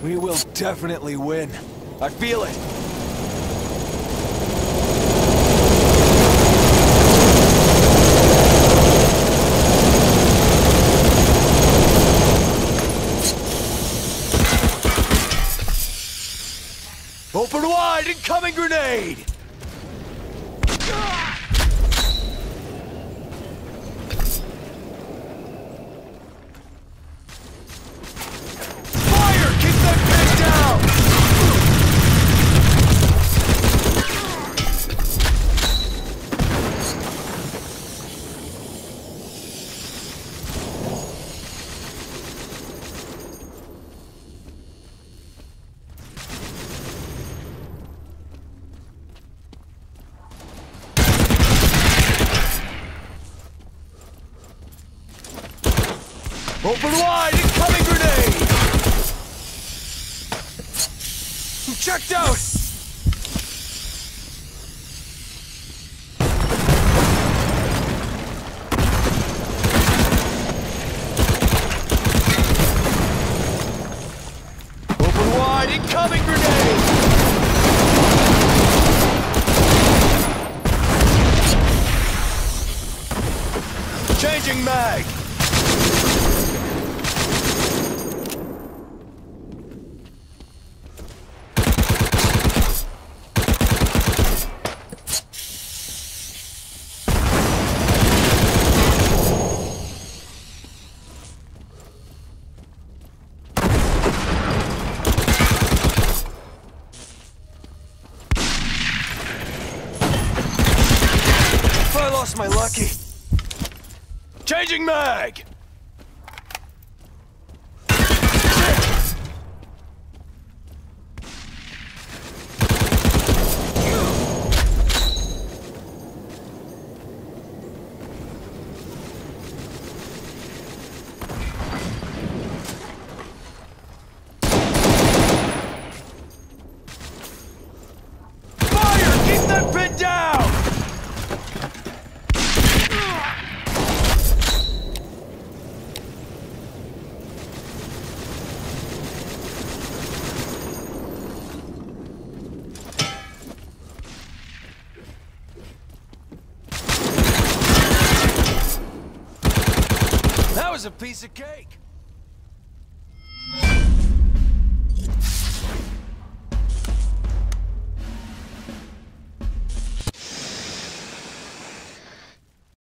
We will definitely win. I feel it. Open wide, incoming grenade! Fire! Keep that pin down! Open wide, incoming grenade! I'm checked out! Open wide, incoming grenade! Changing mag! I lost my lucky. Changing mag! Fire! Keep that pin down! That was a piece of cake.